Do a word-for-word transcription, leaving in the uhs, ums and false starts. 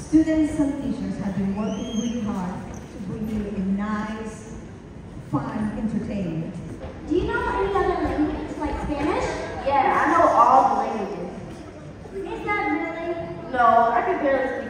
Students and teachers have been working really hard to bring you a nice, fun entertainment. Do you know any other language, like Spanish? Yeah, I know all the languages. Is that really? No, I can barely speak